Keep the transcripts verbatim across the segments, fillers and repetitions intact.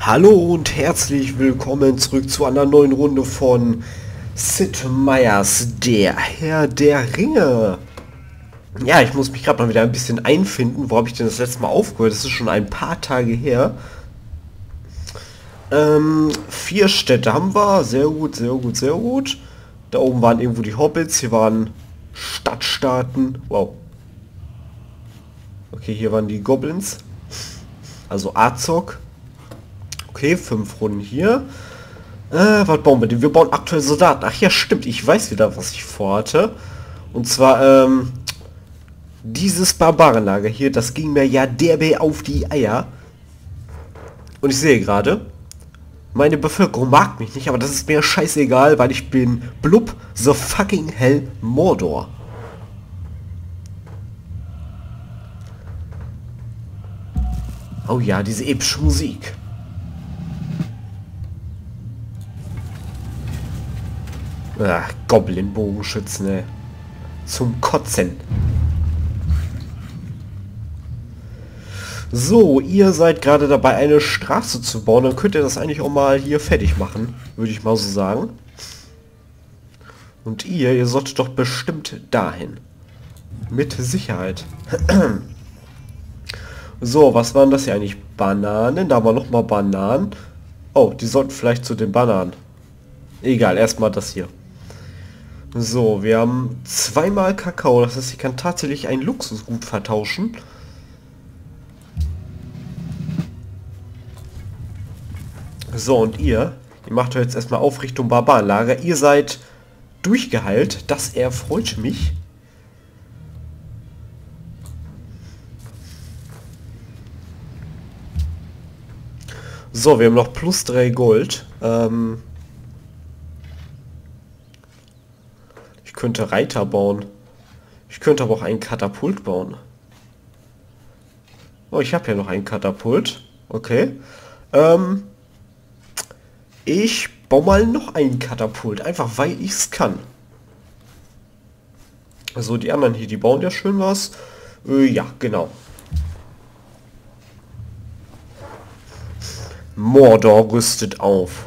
Hallo und herzlich willkommen zurück zu einer neuen Runde von Sid Meier's Der Herr der Ringe. Ja, ich muss mich gerade mal wieder ein bisschen einfinden. Wo habe ich denn das letzte Mal aufgehört? Das ist schon ein paar Tage her. Ähm, vier Städte haben wir. Sehr gut, sehr gut, sehr gut. Da oben waren irgendwo die Hobbits. Hier waren Stadtstaaten. Wow. Okay, hier waren die Goblins. Also Azog. Okay, fünf Runden hier. Äh, was bauen wir denn? Wir bauen aktuell Soldaten. Ach ja, stimmt. Ich weiß wieder, was ich vorhatte. Und zwar, ähm, dieses Barbarenlager hier, das ging mir ja derbe auf die Eier. Und ich sehe gerade, meine Bevölkerung mag mich nicht, aber das ist mir scheißegal, weil ich bin blub the fucking hell Mordor. Oh ja, diese epische Musik. Ach, Goblin-Bogenschützen, ey. Zum Kotzen. So, ihr seid gerade dabei, eine Straße zu bauen. Dann könnt ihr das eigentlich auch mal hier fertig machen, würde ich mal so sagen. Und ihr, ihr solltet doch bestimmt dahin. Mit Sicherheit. So, was waren das hier eigentlich? Bananen? Da waren nochmal Bananen. Oh, die sollten vielleicht zu den Bananen. Egal, erstmal das hier. So, wir haben zweimal Kakao. Das heißt, ich kann tatsächlich ein Luxusgut vertauschen. So, und ihr, ihr macht euch jetzt erstmal auf Richtung Barbarenlager. Ihr seid durchgeheilt. Das erfreut mich. So, wir haben noch plus drei Gold. Ähm ich könnte Reiter bauen. Ich könnte aber auch einen Katapult bauen. Oh, ich habe ja noch einen Katapult. Okay. Ähm ich baue mal noch einen Katapult. Einfach weil ich es kann. Also die anderen hier, die bauen ja schön was. Äh, ja, genau. Mordor rüstet auf.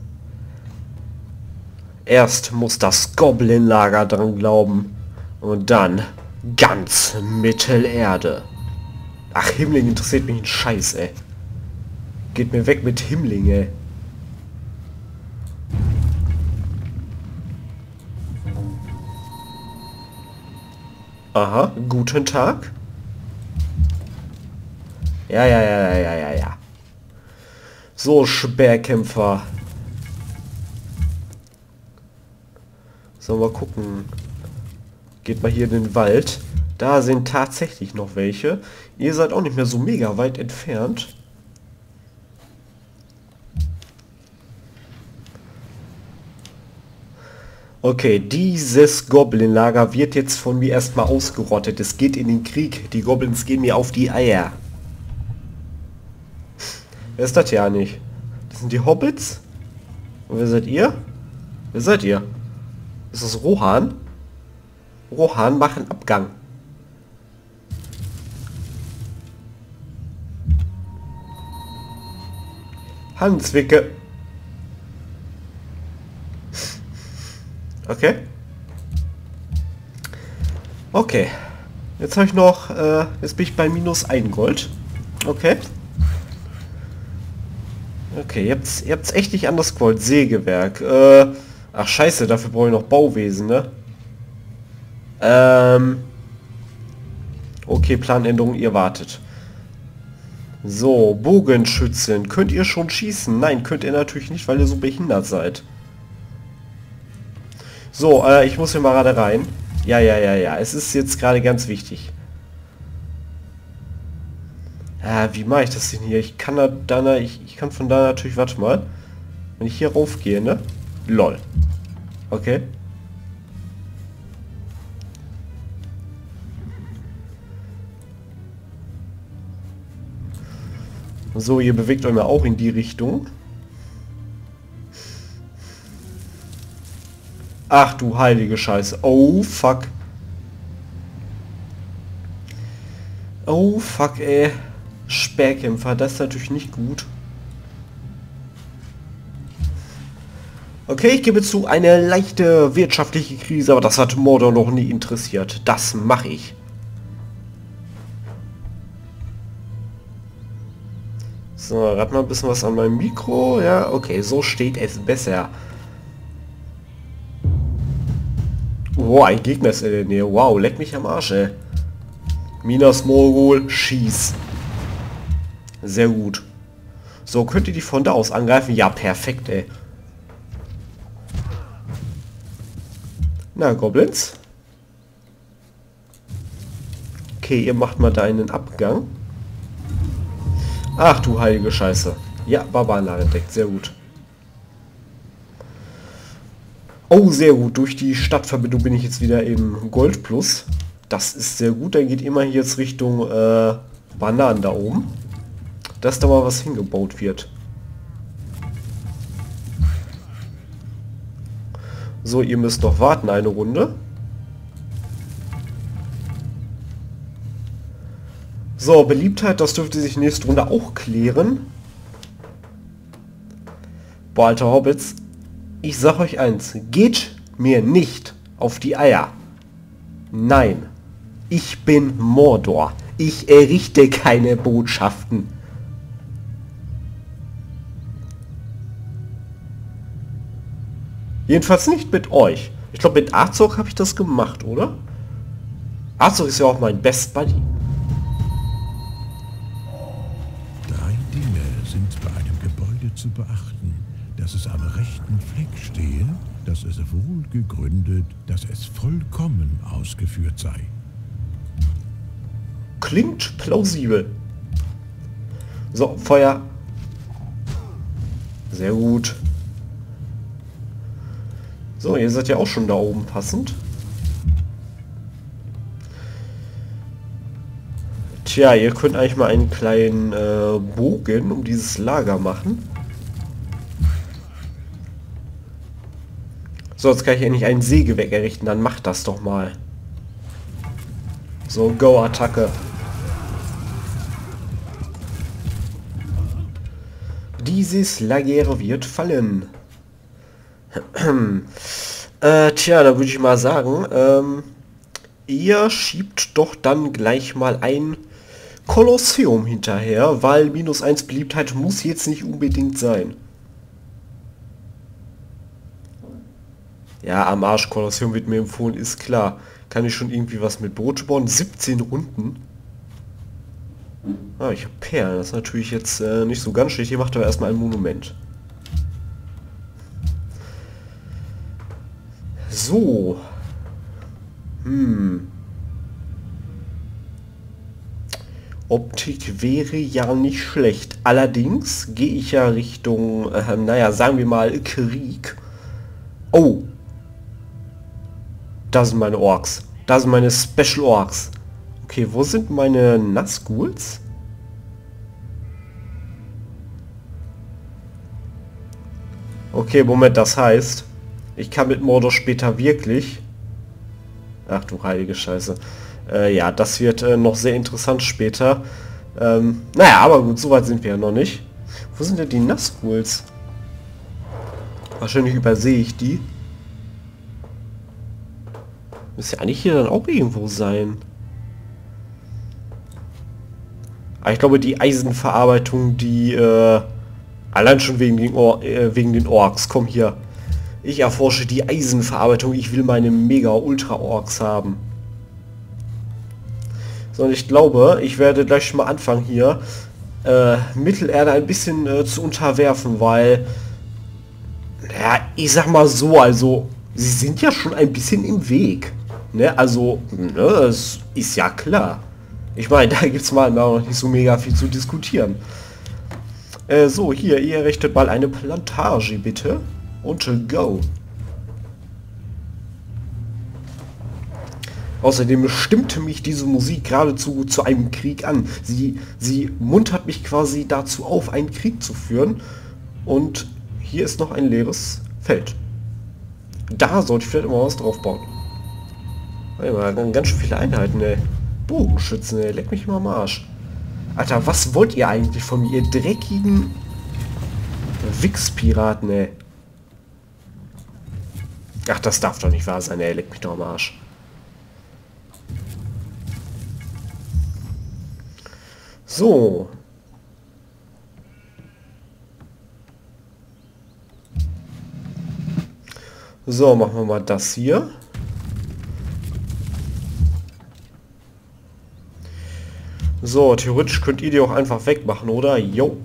Erst muss das Goblin-Lager dran glauben. Und dann ganz Mittelerde. Ach, Himmling interessiert mich ein Scheiß, ey. Geht mir weg mit Himmling, ey. Aha, guten Tag. Ja, ja, ja, ja, ja, ja, ja. So, Speerkämpfer. So, mal gucken. Geht mal hier in den Wald. Da sind tatsächlich noch welche. Ihr seid auch nicht mehr so mega weit entfernt. Okay, dieses Goblin-Lager wird jetzt von mir erstmal ausgerottet. Es geht in den Krieg. Die Goblins gehen mir auf die Eier. Wer ist das ja nicht? Das sind die Hobbits? Und wer seid ihr? Wer seid ihr? Ist das Rohan? Rohan machen Abgang. Handzwicke. Okay. Okay. Jetzt habe ich noch, äh, jetzt bin ich bei minus ein Gold. Okay. Okay, jetzt, jetzt echt nicht anders Gold. Sägewerk. Äh, ach scheiße, dafür brauche ich noch Bauwesen, ne? Ähm. Okay, Planänderung, ihr wartet. So, Bogenschützen. Könnt ihr schon schießen? Nein, könnt ihr natürlich nicht, weil ihr so behindert seid. So, äh, ich muss hier mal gerade rein. Ja, ja, ja, ja. Es ist jetzt gerade ganz wichtig. Äh, wie mache ich das denn hier? Ich kann da, da ich, ich kann von da natürlich, warte mal. Wenn ich hier raufgehe, ne? Lol. Okay. So, ihr bewegt euch mal auch in die Richtung. Ach du heilige Scheiße. Oh fuck. Oh fuck, ey. Speerkämpfer, das ist natürlich nicht gut. Okay, ich gebe zu, eine leichte wirtschaftliche Krise, aber das hat Mordor noch nie interessiert. Das mache ich. So, rat mal ein bisschen was an meinem Mikro. Ja, okay, so steht es besser. Oh, ein Gegner ist in der Nähe. Wow, leck mich am Arsch, ey. Minas Morgul, schieß. Sehr gut. So, könnt ihr die von da aus angreifen? Ja, perfekt, ey. Na, Goblins. Okay, ihr macht mal da einen Abgang. Ach du heilige Scheiße. Ja, Barbarenlager entdeckt. Sehr gut. Oh, sehr gut. Durch die Stadtverbindung bin ich jetzt wieder im Gold Plus. Das ist sehr gut. Dann geht immer jetzt Richtung äh, Bananen da oben. Dass da mal was hingebaut wird. So, ihr müsst noch warten eine Runde. So, Beliebtheit, das dürfte sich nächste Runde auch klären. Boah, alter Hobbits, ich sag euch eins, geht mir nicht auf die Eier. Nein, ich bin Mordor. Ich errichte keine Botschaften. Jedenfalls nicht mit euch. Ich glaube, mit Azog habe ich das gemacht, oder? Azog ist ja auch mein Best Buddy. Drei Dinge sind bei einem Gebäude zu beachten. Dass es am rechten Fleck stehe, dass es wohl gegründet, dass es vollkommen ausgeführt sei. Klingt plausibel. So, Feuer. Sehr gut. So, ihr seid ja auch schon da oben passend. Tja, ihr könnt eigentlich mal einen kleinen äh, Bogen um dieses Lager machen. So, jetzt kann ich endlich ein Sägewerk errichten, dann macht das doch mal. So, Go-Attacke. Dieses Lager wird fallen. äh, tja, da würde ich mal sagen, ähm, ihr schiebt doch dann gleich mal ein Kolosseum hinterher, weil minus eins Beliebtheit muss jetzt nicht unbedingt sein. Ja, am Arsch, Kolosseum wird mir empfohlen, ist klar. Kann ich schon irgendwie was mit Boote bauen? siebzehn Runden. Ah, ich habe Perlen. Das ist natürlich jetzt äh, nicht so ganz schlecht. Ihr macht aber erstmal ein Monument. So. Hm. Optik wäre ja nicht schlecht. Allerdings gehe ich ja Richtung, äh, naja, sagen wir mal Krieg. Oh. Da sind meine Orks. Da sind meine Special Orks. Okay, wo sind meine Nazguls? Okay, Moment, das heißt, ich kann mit Mordor später wirklich... Ach du heilige Scheiße. Äh, ja, das wird äh, noch sehr interessant später. Ähm, naja, aber gut, so weit sind wir ja noch nicht. Wo sind denn die Nazguls? Wahrscheinlich übersehe ich die. Müsste ja eigentlich hier dann auch irgendwo sein. Aber ich glaube, die Eisenverarbeitung, die äh, allein schon wegen den, Or äh, wegen den Orks. Komm hier. Ich erforsche die Eisenverarbeitung. Ich will meine Mega-Ultra-Orks haben. So, und ich glaube, ich werde gleich mal anfangen hier äh, Mittelerde ein bisschen äh, zu unterwerfen, weil ja, ich sag mal so, also sie sind ja schon ein bisschen im Weg. Ne? Also, ne, das ist ja klar. Ich meine, da gibt es mal noch nicht so mega viel zu diskutieren. Äh, so, hier, ihr errichtet mal eine Plantage, bitte. Und go. Außerdem stimmte mich diese Musik geradezu zu einem Krieg an. Sie, sie muntert mich quasi dazu auf, einen Krieg zu führen. Und hier ist noch ein leeres Feld. Da sollte ich vielleicht immer was drauf bauen. Warte mal, ganz schön viele Einheiten, ey. Bogenschützen, ey. Leck mich mal am Arsch. Alter, was wollt ihr eigentlich von mir, ihr dreckigen Wix-Piraten, ey? Ach, das darf doch nicht wahr sein, ey, leck mich doch am Arsch. So. So, machen wir mal das hier. So, theoretisch könnt ihr die auch einfach wegmachen, oder? Jo.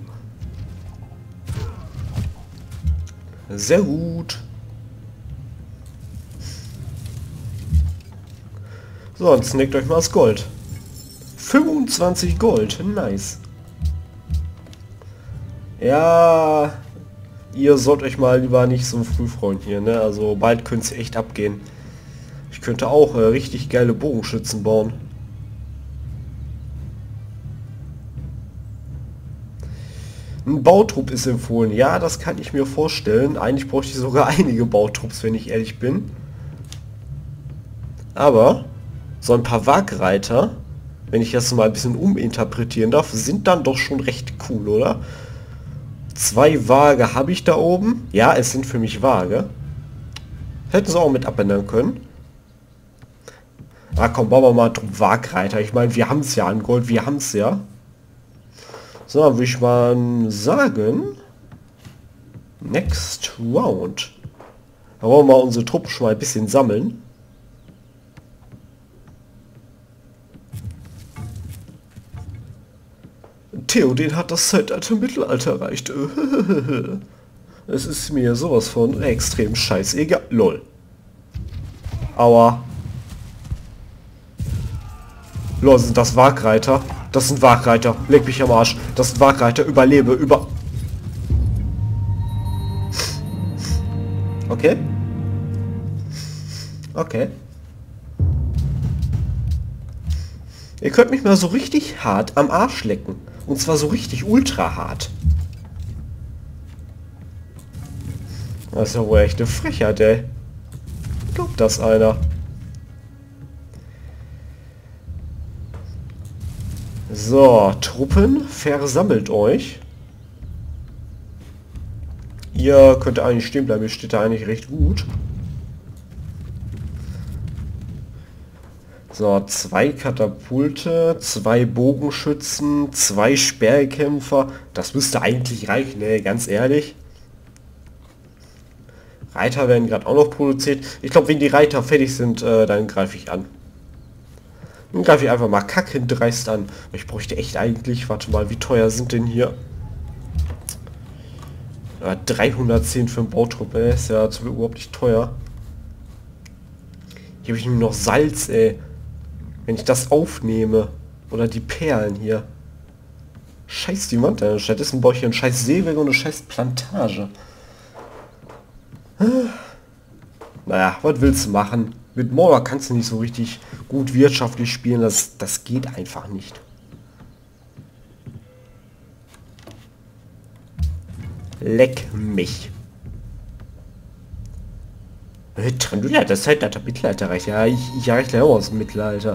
Sehr gut. So, dann snackt euch mal das Gold. fünfundzwanzig Gold, nice. Ja, ihr sollt euch mal lieber nicht so früh freuen hier, ne? Also bald könnte es echt abgehen. Ich könnte auch äh, richtig geile Bogenschützen bauen. Ein Bautrupp ist empfohlen. Ja, das kann ich mir vorstellen. Eigentlich bräuchte ich sogar einige Bautrupps, wenn ich ehrlich bin. Aber so ein paar Wagreiter, wenn ich das mal ein bisschen uminterpretieren darf, sind dann doch schon recht cool, oder? Zwei Waage habe ich da oben. Ja, es sind für mich Waage. Hätten sie auch mit abändern können. Ah komm, bauen wir mal Trupp Wagreiter. Ich meine, wir haben es ja an Gold, wir haben es ja. So, würde ich mal sagen, next round. Da wollen wir mal unsere Truppen schon mal ein bisschen sammeln. Theoden hat das Zeitalter Mittelalter erreicht. Es ist mir sowas von extrem scheißegal. Lol. Aua. Lol, sind das Wagreiter? Das sind Wagreiter. Leg mich am Arsch. Das sind Wagreiter. Überlebe. Über... Okay. Okay. Ihr könnt mich mal so richtig hart am Arsch lecken. Und zwar so richtig ultra hart. Das ist ja wohl echt eine Frechheit, ey. Glaubt das einer? So, Truppen, versammelt euch. Ihr könnt eigentlich stehen bleiben, ihr steht da eigentlich recht gut. So, zwei Katapulte, zwei Bogenschützen, zwei Speerkämpfer. Das müsste eigentlich reichen, ey, ganz ehrlich. Reiter werden gerade auch noch produziert. Ich glaube, wenn die Reiter fertig sind, äh, dann greife ich an. Dann greife ich einfach mal kackendreist an. Ich bräuchte echt eigentlich, warte mal, wie teuer sind denn hier? Ja, dreihundertzehn für einen Bautrupp, ey, ist ja überhaupt nicht teuer. Hier habe ich nämlich noch Salz, ey. Wenn ich das aufnehme. Oder die Perlen hier. Scheiß die Wand, ey. Stattdessen baue ich hier einen scheiß Seeweg und eine scheiß Plantage. Naja, was willst du machen? Mit Mordor kannst du nicht so richtig gut wirtschaftlich spielen. Das, das geht einfach nicht. Leck mich. Trandulia, das Zeitalter Mittelalter reicht. Ja, ich, ich erreiche ja auch aus dem Mittelalter.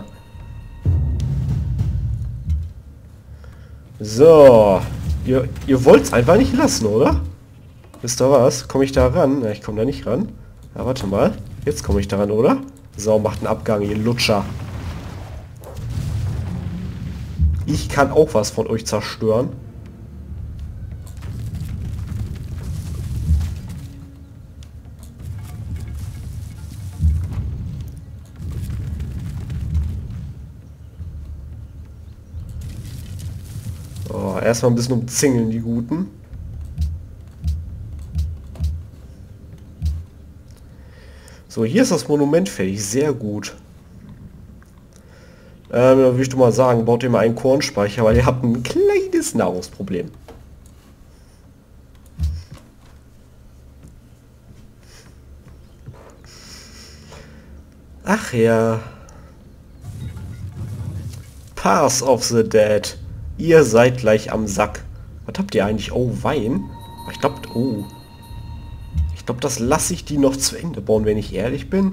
So. Ihr, ihr wollt es einfach nicht lassen, oder? Wisst ihr was? Komme ich da ran? Ja, ich komme da nicht ran. Ja, warte mal. Jetzt komme ich da ran, oder? So, macht einen Abgang, ihr Lutscher. Ich kann auch was von euch zerstören. Oh, erstmal ein bisschen umzingeln, die Guten. So, hier ist das Monument fertig. Sehr gut. Ähm, da würde ich doch mal sagen, baut ihr mal einen Kornspeicher, weil ihr habt ein kleines Nahrungsproblem. Ach ja. Pass of the Dead. Ihr seid gleich am Sack. Was habt ihr eigentlich? Oh, Wein? Ich glaube, oh. Ich glaube, das lasse ich die noch zu Ende bauen, wenn ich ehrlich bin.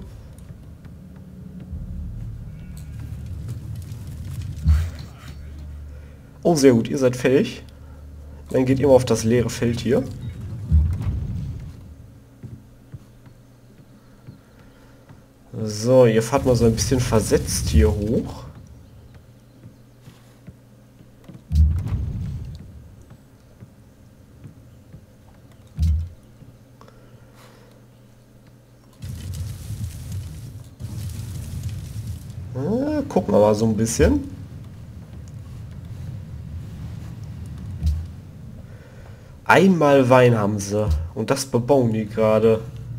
Oh, sehr gut, ihr seid fertig. Dann geht ihr mal auf das leere Feld hier. So, ihr fahrt mal so ein bisschen versetzt hier hoch. Ah, gucken wir mal so ein bisschen. Einmal Wein haben sie. Und das bebauen die gerade.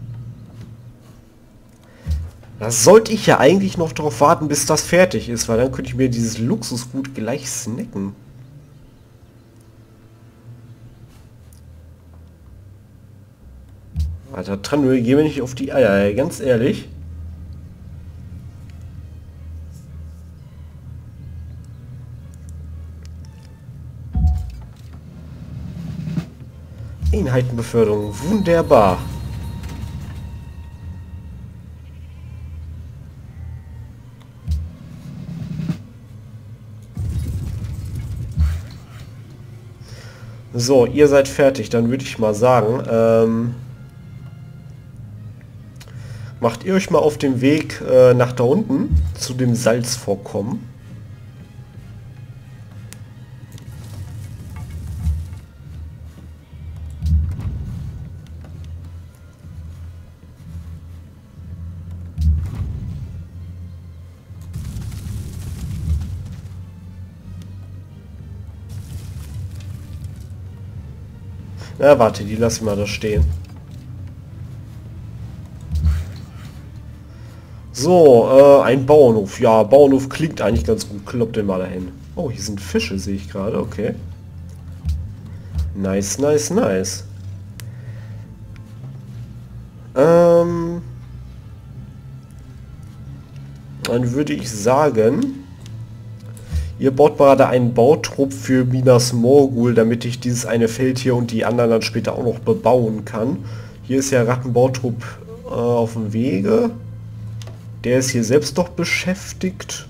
Da sollte ich ja eigentlich noch darauf warten, bis das fertig ist, weil dann könnte ich mir dieses Luxusgut gleich snacken. Alter, Tranö, geh mir nicht auf die Eier, ey, ganz ehrlich. Einheitenbeförderung, wunderbar. So, ihr seid fertig, dann würde ich mal sagen, ähm, macht ihr euch mal auf den Weg äh, nach da unten zu dem Salzvorkommen. Na, warte, die lasse ich mal da stehen. So, äh, ein Bauernhof. Ja, Bauernhof klingt eigentlich ganz gut. Klopp den mal dahin. Oh, hier sind Fische, sehe ich gerade. Okay. Nice, nice, nice. Ähm... Dann würde ich sagen... Ihr baut gerade einen Bautrupp für Minas Morgul, damit ich dieses eine Feld hier und die anderen dann später auch noch bebauen kann. Hier ist ja Rattenbautrupp äh, auf dem Wege. Der ist hier selbst doch beschäftigt.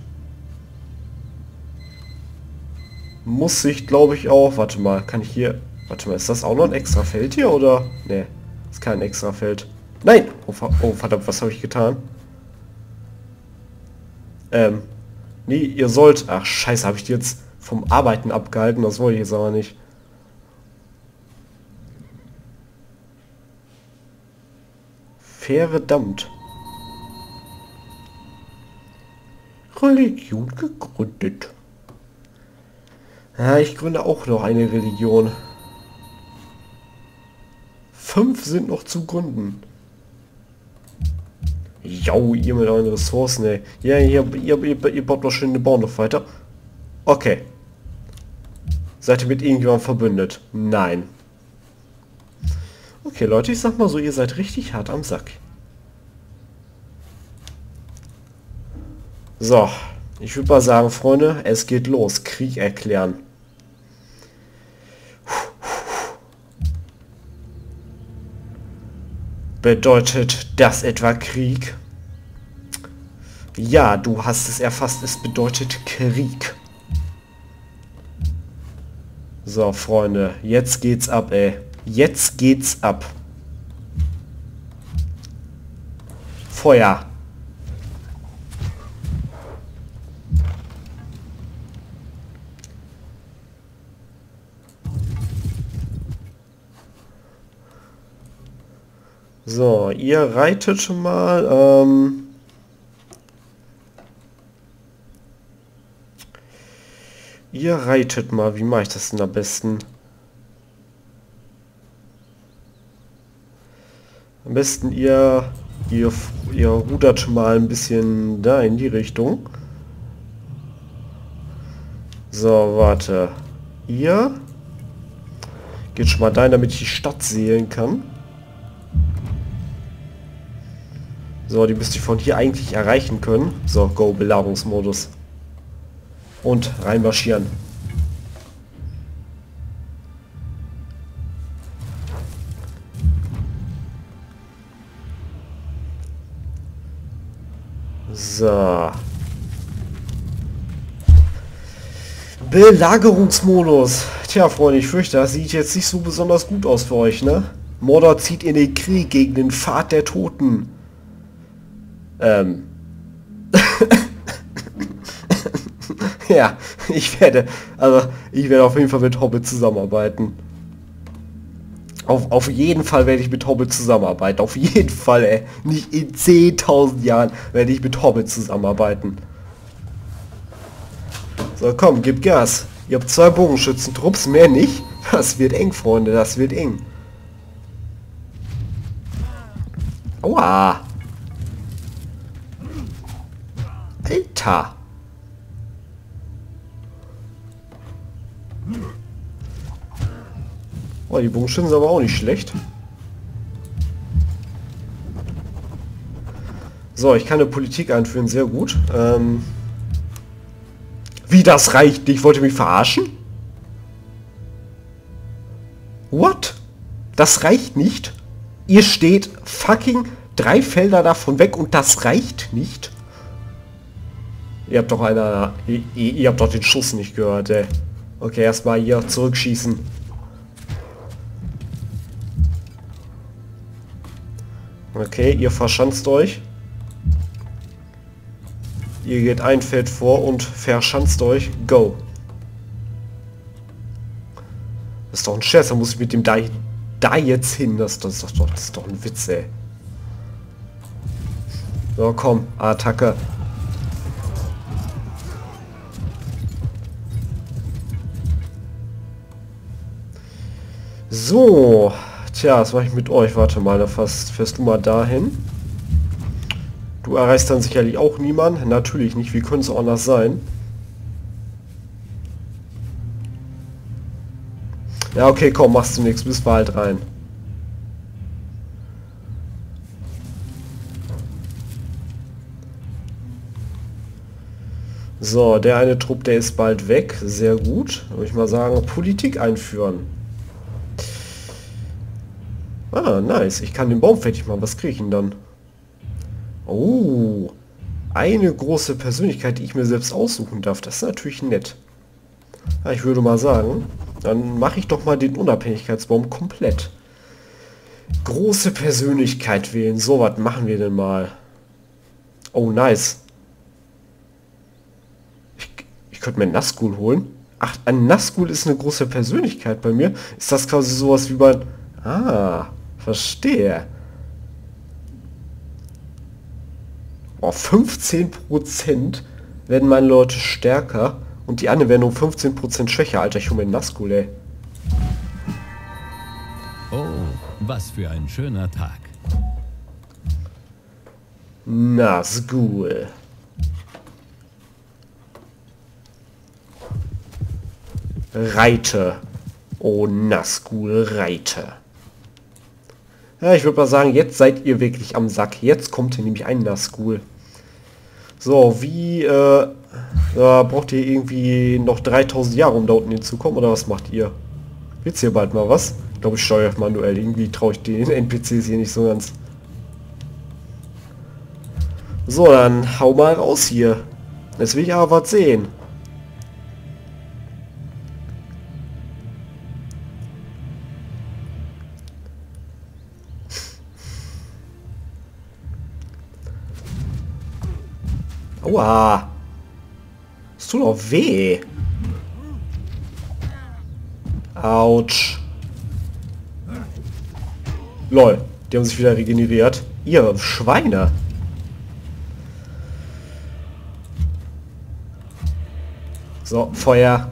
Muss sich, glaube ich, auch... Warte mal, kann ich hier... Warte mal, ist das auch noch ein extra Feld hier, oder? Ne, ist kein extra Feld. Nein! Oh, oh verdammt, was habe ich getan? Ähm... Nee, ihr sollt... Ach, scheiße, habe ich die jetzt vom Arbeiten abgehalten? Das wollte ich jetzt aber nicht. Verdammt. Religion gegründet. Ja, ich gründe auch noch eine Religion. Fünf sind noch zu gründen. Jau, ihr mit euren Ressourcen, ey. Ja, ihr, ihr, ihr, ihr baut noch schön den Bauernhof weiter. Okay. Seid ihr mit irgendjemandem verbündet? Nein. Okay, Leute, ich sag mal so, ihr seid richtig hart am Sack. So, ich würde mal sagen, Freunde, es geht los. Krieg erklären. Bedeutet das etwa Krieg? Ja, du hast es erfasst. Es bedeutet Krieg. So, Freunde, jetzt geht's ab, ey. Jetzt geht's ab. Feuer. So, ihr reitet mal. Ähm ihr reitet mal. Wie mache ich das denn am besten? Am besten ihr, ihr, ihr rudert mal ein bisschen da in die Richtung. So, warte. Ihr geht schon mal dahin, damit ich die Stadt sehen kann. So, die müsste ich von hier eigentlich erreichen können. So, go, Belagerungsmodus. Und reinmarschieren. So. Belagerungsmodus. Tja, Freunde, ich fürchte, das sieht jetzt nicht so besonders gut aus für euch, ne? Mordor zieht in den Krieg gegen den Pfad der Toten. Ähm. Ja, ich werde, also ich werde auf jeden Fall mit Hobbit zusammenarbeiten. Auf, auf jeden Fall werde ich mit Hobbit zusammenarbeiten. Auf jeden Fall, ey. Nicht in zehntausend Jahren werde ich mit Hobbit zusammenarbeiten. So, komm, gib Gas. Ihr habt zwei Bogenschützentrupps, mehr nicht. Das wird eng, Freunde, das wird eng. Aua. Alter. Oh, die Bogenschützen sind aber auch nicht schlecht. So, ich kann eine Politik einführen, sehr gut. Ähm Wie, das reicht nicht? Wollt ihr mich verarschen? What? Das reicht nicht? Ihr steht fucking drei Felder davon weg und das reicht nicht? Ihr habt doch einer... Ihr, ihr habt doch den Schuss nicht gehört, ey. Okay, erstmal hier zurückschießen. Okay, ihr verschanzt euch. Ihr geht ein Feld vor und verschanzt euch. Go. Das ist doch ein Scherz, da muss ich mit dem da, da jetzt hin. Das, das, das, das ist doch ein Witz, ey. So, komm, Attacke. So. Tja, was mache ich mit euch? Warte mal, da fährst, fährst du mal dahin. Du erreichst dann sicherlich auch niemanden. Natürlich nicht, wie könnte es auch anders sein? Ja, okay, komm, machst du nichts, bis wir halt rein. So, der eine Trupp, der ist bald weg. Sehr gut. Würde ich mal sagen, Politik einführen. Ah, nice. Ich kann den Baum fertig machen. Was kriege ich denn dann? Oh, eine große Persönlichkeit, die ich mir selbst aussuchen darf. Das ist natürlich nett. Ja, ich würde mal sagen, dann mache ich doch mal den Unabhängigkeitsbaum komplett. Große Persönlichkeit wählen. So, was machen wir denn mal? Oh, nice. Ich, ich könnte mir einen Nazgul holen. Ach, ein Nazgul ist eine große Persönlichkeit bei mir. Ist das quasi sowas wie bei... Ah, verstehe. Oh, fünfzehn Prozent werden meine Leute stärker und die anderen werden um fünfzehn Prozent schwächer. Alter, ich hole mir einen Nazgul, ey. Oh, was für ein schöner Tag. Nazgul. Reite. Oh, Nazgul, reite. Ja, ich würde mal sagen, jetzt seid ihr wirklich am Sack. Jetzt kommt hier nämlich ein Nazgul. So, wie, äh, da braucht ihr irgendwie noch dreitausend Jahre, um da unten hinzukommen, oder was macht ihr? Wird's hier bald mal was? Ich glaube, ich steuere manuell. Irgendwie traue ich den N P Cs hier nicht so ganz. So, dann hau mal raus hier. Jetzt will ich aber was sehen. Aua. Es tut auch weh. Autsch. Lol, die haben sich wieder regeneriert. Ihr Schweine. So, Feuer.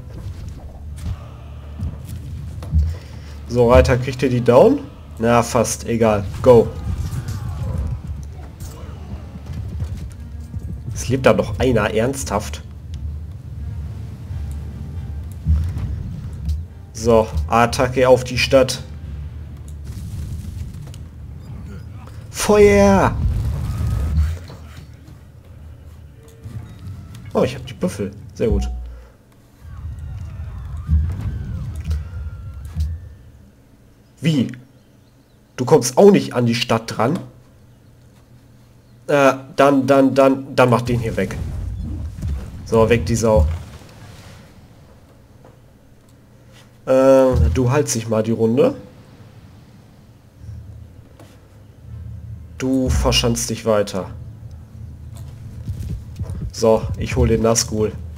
So, Reiter, kriegt ihr die down? Na, fast. Egal. Go. Es lebt da noch einer, ernsthaft. So, Attacke auf die Stadt. Feuer! Oh, ich habe die Büffel. Sehr gut. Wie? Du kommst auch nicht an die Stadt dran? Äh, dann, dann, dann, dann mach den hier weg. So, weg die Sau. Äh, du haltst dich mal die Runde. Du verschanzt dich weiter. So, ich hole den Nazgul.